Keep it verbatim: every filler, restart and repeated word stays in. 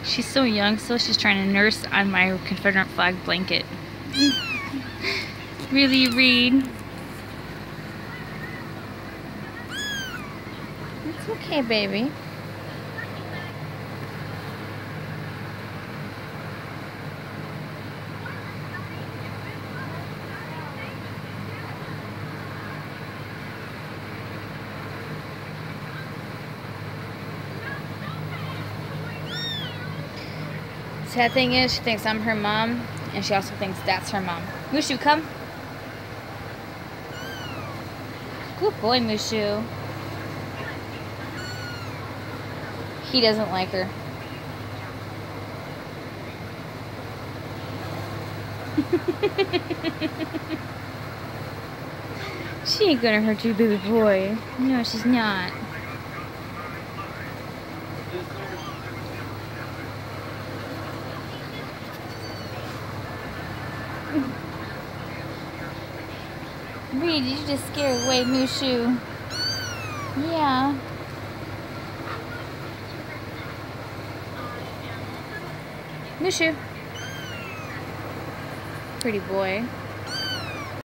She's so young, so she's trying to nurse on my Confederate flag blanket. Really, Reed? It's okay, baby. Sad thing is, she thinks I'm her mom, and she also thinks that's her mom. Mushu, come. Good boy, Mushu. He doesn't like her. She ain't gonna hurt you, baby boy. No, she's not. Reed, did you just scare away Mushu? Yeah. Mushu. Pretty boy.